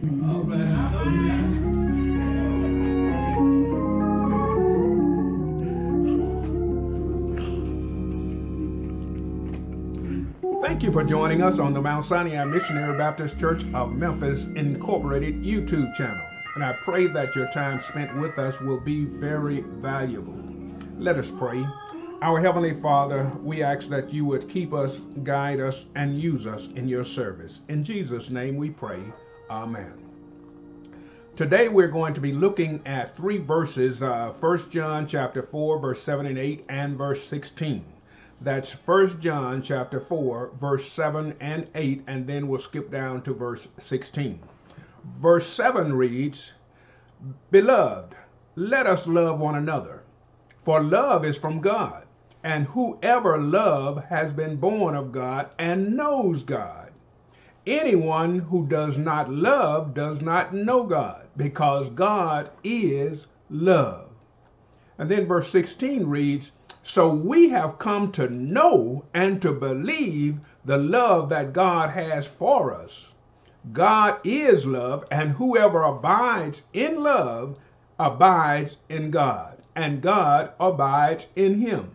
Thank you for joining us on the Mount Sinai Missionary Baptist Church of Memphis Incorporated YouTube channel. And I pray that your time spent with us will be very valuable. Let us pray. Our Heavenly Father, we ask that you would keep us, guide us, and use us in your service. In Jesus' name we pray. Amen. Today we're going to be looking at three verses, 1 John chapter 4, verse 7 and 8, and verse 16. That's 1 John chapter 4, verse 7 and 8, and then we'll skip down to verse 16. Verse 7 reads, "Beloved, let us love one another, for love is from God, and whoever loves has been born of God and knows God. Anyone who does not love does not know God, because God is love." And then verse 16 reads, "So we have come to know and to believe the love that God has for us. God is love, and whoever abides in love abides in God, and God abides in him."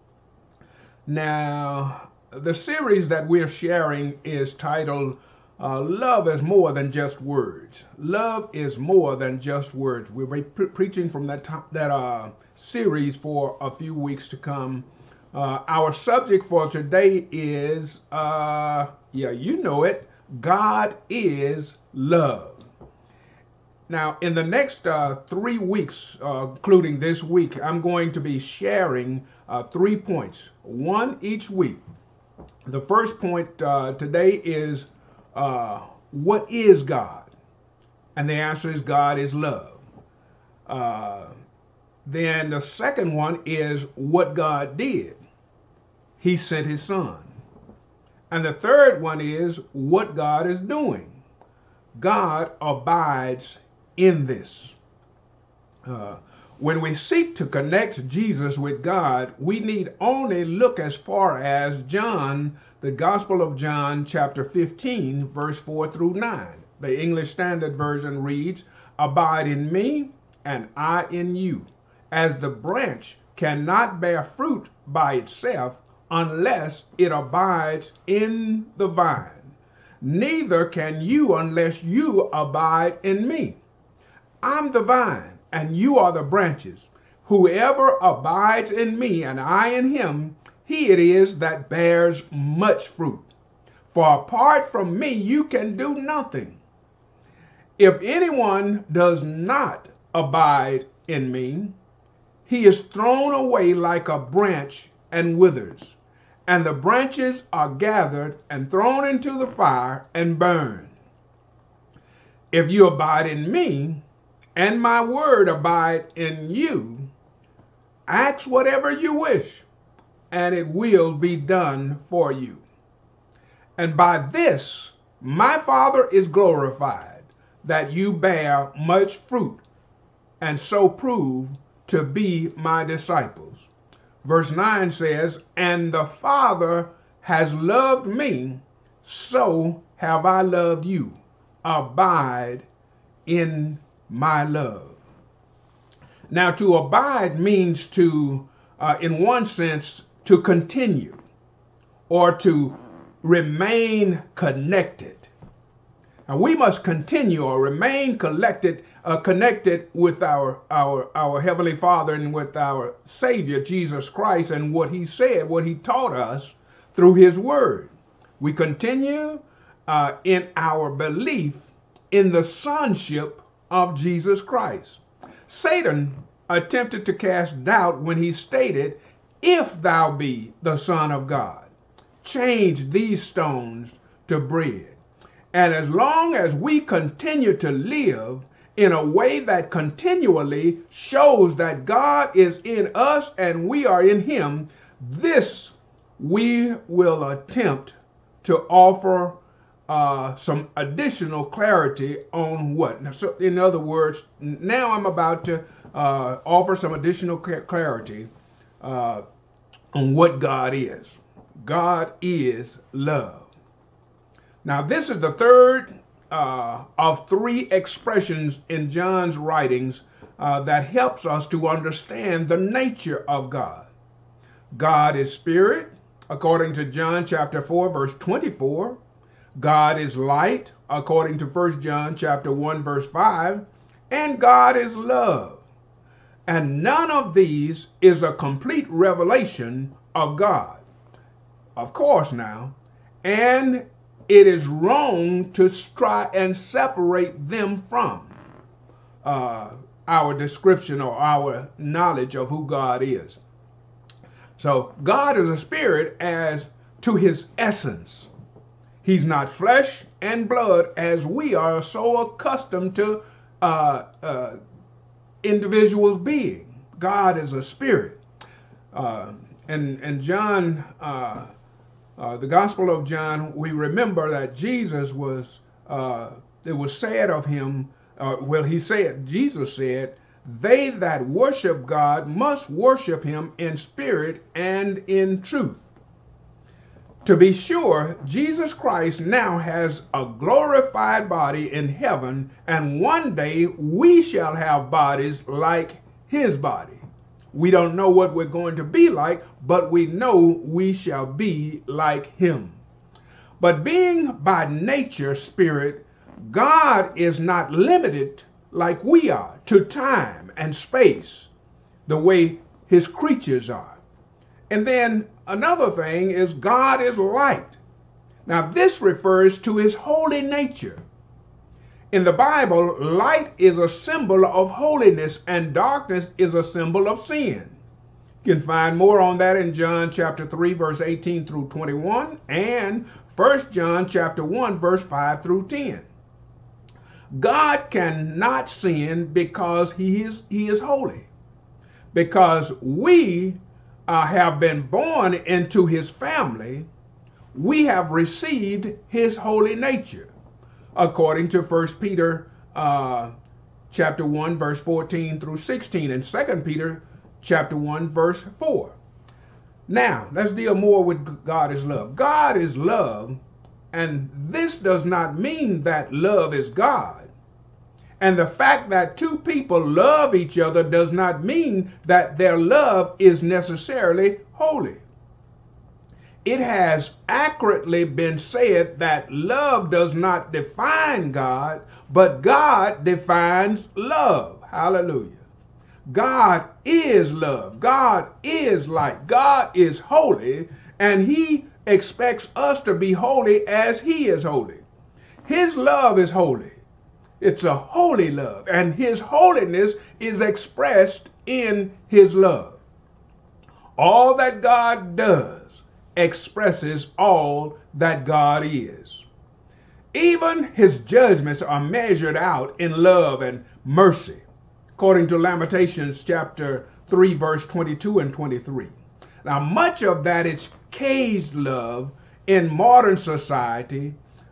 Now, the series that we're sharing is titled Love is More Than Just Words. Love is more than just words. We'll be preaching from that series for a few weeks to come. Our subject for today is, you know it, God is love. Now, in the next 3 weeks, including this week, I'm going to be sharing 3 points, one each week. The first point today is, what is God? And the answer is God is love. Then the second one is what God did. He sent his son. And the third one is what God is doing. God abides in this. When we seek to connect Jesus with God, we need only look as far as John, the Gospel of John, chapter 15, verse 4 through 9. The English Standard Version reads, "Abide in me, and I in you, as the branch cannot bear fruit by itself unless it abides in the vine. Neither can you unless you abide in me. I'm the vine, and you are the branches. Whoever abides in me and I in him, he it is that bears much fruit. For apart from me, you can do nothing. If anyone does not abide in me, he is thrown away like a branch and withers, and the branches are gathered and thrown into the fire and burned. If you abide in me, and my word abide in you, ask whatever you wish, and it will be done for you. And by this my Father is glorified, that you bear much fruit, and so prove to be my disciples." Verse 9 says, "And the Father has loved me, so have I loved you. Abide in my love." Now, to abide means to, in one sense, to continue or to remain connected. And we must continue or remain connected with our Heavenly Father and with our Savior, Jesus Christ, and what he said, what he taught us through his word. We continue in our belief in the sonship of Jesus Christ. Satan attempted to cast doubt when he stated, "If thou be the Son of God, change these stones to bread." And as long as we continue to live in a way that continually shows that God is in us and we are in him, this we will attempt to offer some additional clarity on what. Now, so in other words, now I'm about to offer some additional clarity on what God is. God is love. Now, this is the third of three expressions in John's writings that helps us to understand the nature of God. God is spirit, according to John chapter 4, verse 24. God is light, according to 1 John chapter 1, verse 5. And God is love. And none of these is a complete revelation of God. Of course now. And it is wrong to try and separate them from our description or our knowledge of who God is. So God is a spirit as to his essence. He's not flesh and blood as we are so accustomed to individuals being. God is a spirit. And John, the Gospel of John, we remember that Jesus was, it was said of him, Jesus said, they that worship God must worship him in spirit and in truth. To be sure, Jesus Christ now has a glorified body in heaven, and one day we shall have bodies like his body. We don't know what we're going to be like, but we know we shall be like him. But being by nature spirit, God is not limited like we are to time and space, the way his creatures are. And then another thing is God is light. Now this refers to his holy nature. In the Bible, light is a symbol of holiness and darkness is a symbol of sin. You can find more on that in John chapter 3, verse 18 through 21 and 1 John chapter 1, verse 5 through 10. God cannot sin because he is holy. Because we have been born into his family, we have received his holy nature, according to 1 Peter chapter 1, verse 14 through 16, and 2 Peter chapter 1, verse 4. Now, let's deal more with God is love. God is love, and this does not mean that love is God. And the fact that two people love each other does not mean that their love is necessarily holy. It has accurately been said that love does not define God, but God defines love. Hallelujah. God is love. God is light. God is holy, and he expects us to be holy as he is holy. His love is holy. It's a holy love, and his holiness is expressed in his love. All that God does expresses all that God is. Even his judgments are measured out in love and mercy, according to Lamentations chapter 3, verse 22 and 23. Now, much of that is caged love in modern society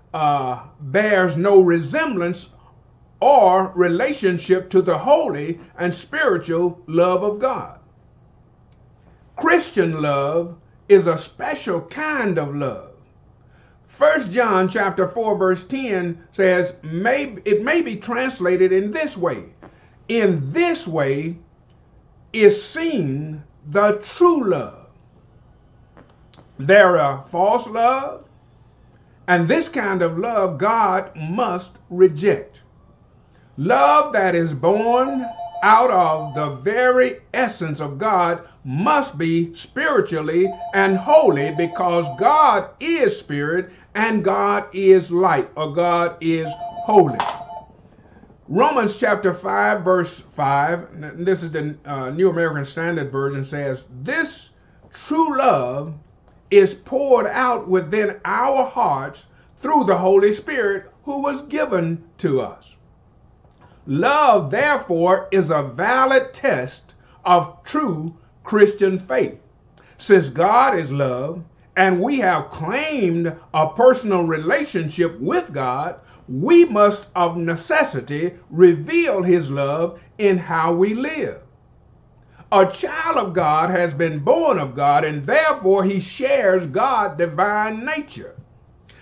bears no resemblance or relationship to the holy and spiritual love of God. Christian love is a special kind of love. 1 John chapter 4 verse 10 says, it may be translated in this way. In this way is seen the true love. There are false love, and this kind of love God must reject. Love that is born out of the very essence of God must be spiritually and holy, because God is spirit and God is light, or God is holy. Romans chapter 5 verse 5, this is the New American Standard Version, says, this true love is poured out within our hearts through the Holy Spirit who was given to us. Love, therefore, is a valid test of true Christian faith. Since God is love, and we have claimed a personal relationship with God, we must of necessity reveal his love in how we live. A child of God has been born of God, and therefore he shares God's divine nature.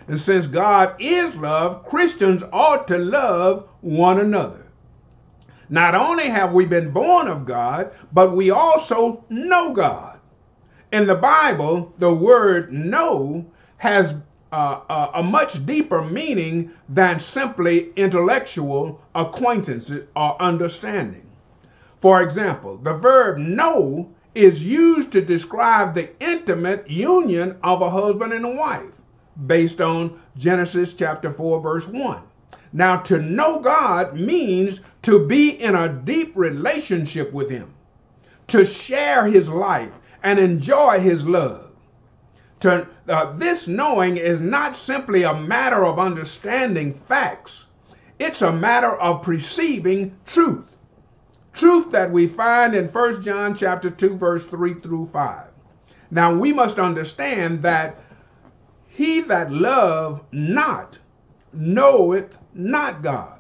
And since God is love, Christians ought to love one another. Not only have we been born of God, but we also know God. In the Bible, the word know has a much deeper meaning than simply intellectual acquaintance or understanding. For example, the verb know is used to describe the intimate union of a husband and a wife, based on Genesis chapter 4, verse 1. Now, to know God means to be in a deep relationship with him, to share his life and enjoy his love. This knowing is not simply a matter of understanding facts. It's a matter of perceiving truth. Truth that we find in 1 John chapter 2, verse 3 through 5. Now, we must understand that he that loveth not knoweth not God.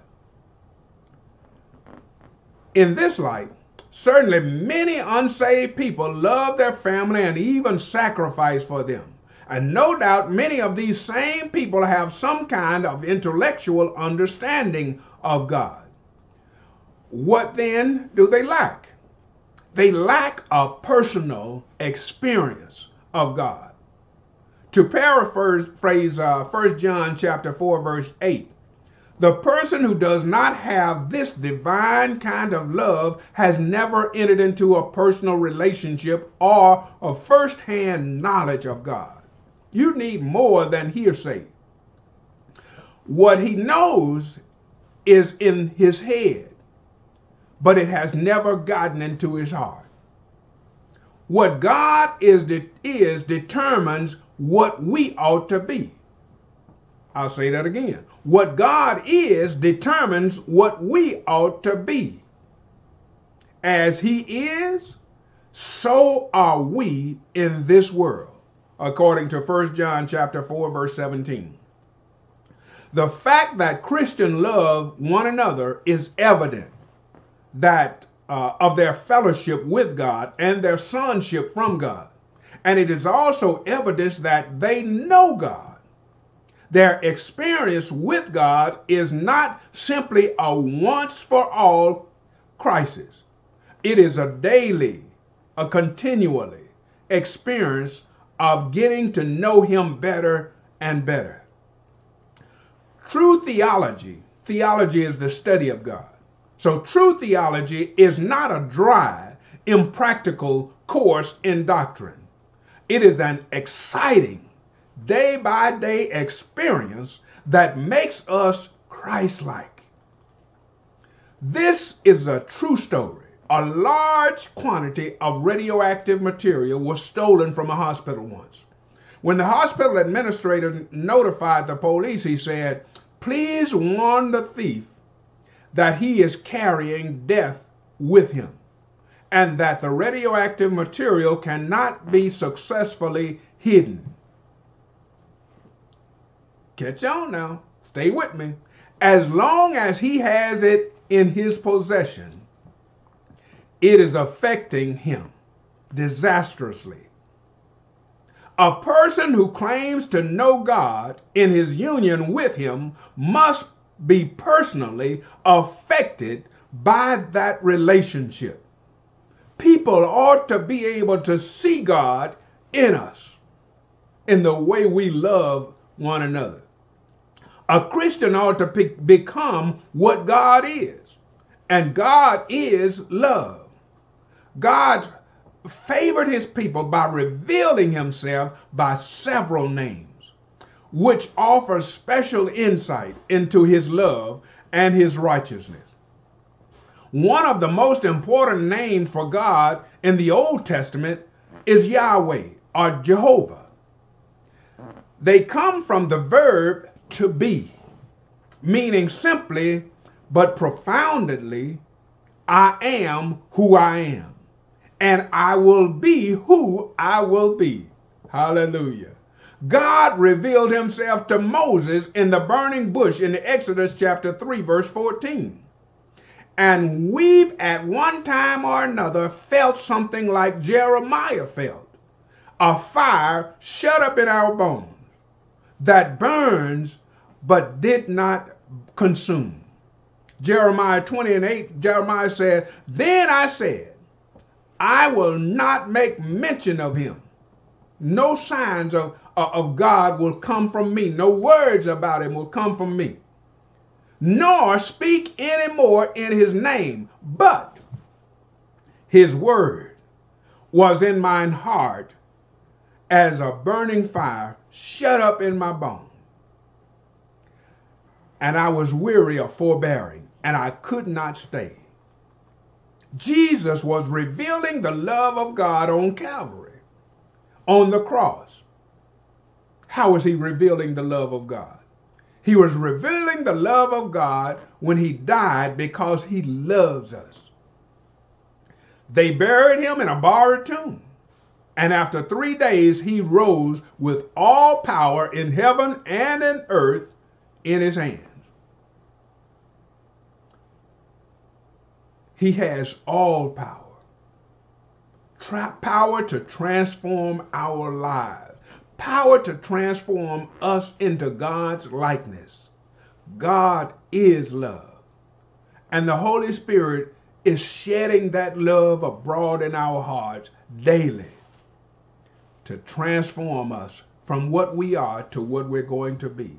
In this light, certainly many unsaved people love their family and even sacrifice for them. And no doubt many of these same people have some kind of intellectual understanding of God. What then do they lack? They lack a personal experience of God. To paraphrase 1 John chapter 4, verse 8, the person who does not have this divine kind of love has never entered into a personal relationship or a first-hand knowledge of God. You need more than hearsay. What he knows is in his head, but it has never gotten into his heart. What God is determines what we ought to be. I'll say that again. What God is determines what we ought to be. As he is, so are we in this world, according to 1 John chapter 4, verse 17. The fact that Christians love one another is evident that of their fellowship with God and their sonship from God. And it is also evidence that they know God. Their experience with God is not simply a once-for-all crisis. It is a daily, a continually experience of getting to know him better and better. True theology is the study of God. So true theology is not a dry, impractical course in doctrine. It is an exciting, day-by-day experience that makes us Christ-like. This is a true story. A large quantity of radioactive material was stolen from a hospital once. When the hospital administrator notified the police, he said, "Please warn the thief that he is carrying death with him, and that the radioactive material cannot be successfully hidden." Catch on now. Stay with me. As long as he has it in his possession, it is affecting him disastrously. A person who claims to know God in his union with him must be personally affected by that relationship. People ought to be able to see God in us, in the way we love one another. A Christian ought to become what God is, and God is love. God favored his people by revealing himself by several names, which offers special insight into his love and his righteousness. One of the most important names for God in the Old Testament is Yahweh or Jehovah. They come from the verb to be, meaning simply but profoundly, I am who I am, and I will be who I will be. Hallelujah. God revealed himself to Moses in the burning bush in Exodus chapter 3, verse 14. And we've at one time or another felt something like Jeremiah felt, a fire shut up in our bones. that burns but did not consume. Jeremiah 20:8, Jeremiah said, then I said, I will not make mention of him. No signs of God will come from me. No words about him will come from me. Nor speak any more in his name. But his word was in mine heart as a burning fire shut up in my bone. And I was weary of forbearing, and I could not stay. Jesus was revealing the love of God on Calvary, on the cross. How was he revealing the love of God? He was revealing the love of God when he died because he loves us. They buried him in a borrowed tomb. And after 3 days, he rose with all power in heaven and in earth in his hands. He has all power. Power to transform our lives. Power to transform us into God's likeness. God is love. And the Holy Spirit is shedding that love abroad in our hearts daily to transform us from what we are to what we're going to be.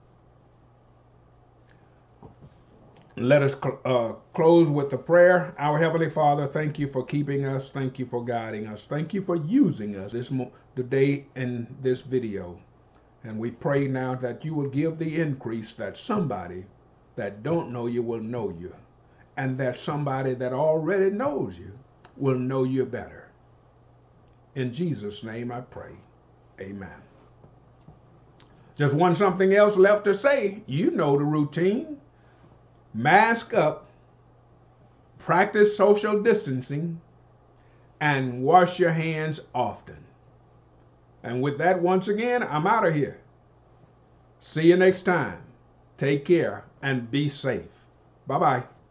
Let us close with the prayer. Our Heavenly Father, thank you for keeping us. Thank you for guiding us. Thank you for using us today in this video. And we pray now that you will give the increase, that somebody that don't know you will know you, and that somebody that already knows you will know you better. In Jesus' name I pray. Amen. Just something else left to say. You know the routine. Mask up, practice social distancing, and wash your hands often. And with that, once again, I'm out of here. See you next time. Take care and be safe. Bye-bye.